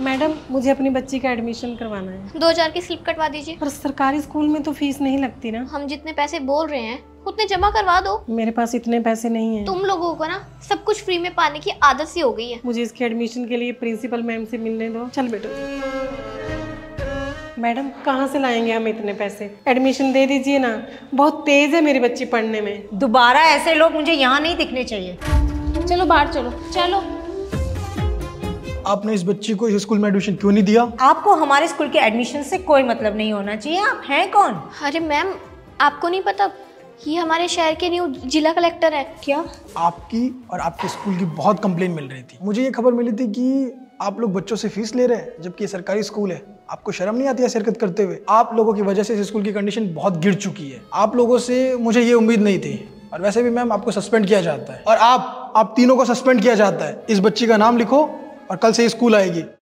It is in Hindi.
मैडम मुझे अपनी बच्ची का एडमिशन करवाना है। 2000 की स्लिप कटवा दीजिए। पर सरकारी स्कूल में तो फीस नहीं लगती ना। हम जितने पैसे बोल रहे हैं उतने जमा करवा दो। मेरे पास इतने पैसे नहीं हैं। तुम लोगों को ना सब कुछ फ्री में पाने की आदत सी हो गई है। मुझे इसके एडमिशन के लिए प्रिंसिपल मैम से मिलने दो। चल बेटो। मैडम कहाँ से लाएंगे हम इतने पैसे? एडमिशन दे दीजिए ना, बहुत तेज है मेरी बच्ची पढ़ने में। दोबारा ऐसे लोग मुझे यहाँ नहीं दिखने चाहिए। चलो बाहर चलो। चलो। आपने इस बच्ची को इस स्कूल में एडमिशन क्यों नहीं दिया? आपको हमारे स्कूल के एडमिशन से कोई मतलब नहीं होना चाहिए। आप हैं कौन? अरे मैम आपको नहीं पता, ये हमारे शहर के न्यू जिला कलेक्टर है। क्या? आपकी और आपके स्कूल की बहुत कंप्लेन मिल रही थी। मुझे ये खबर मिली थी कि आप लोग बच्चों से फीस ले रहे हैं जबकि ये सरकारी स्कूल है। आपको शर्म नहीं आती है शिरकत करते हुए? आप लोगों की वजह से इस स्कूल की कंडीशन बहुत गिर चुकी है। आप लोगों से मुझे ये उम्मीद नहीं थी। और वैसे भी मैम आपको सस्पेंड किया जाता है और आप तीनों को सस्पेंड किया जाता है। इस बच्ची का नाम लिखो और कल से स्कूल आएगी।